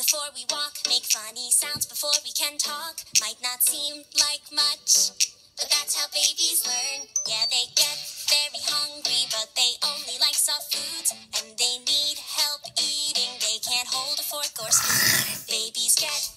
before we walk, make funny sounds before we can talk. Might not seem like much, but that's how babies learn. Yeah, they get very hungry, but they only like soft foods. And they need help eating, they can't hold a fork or spoon. Babies get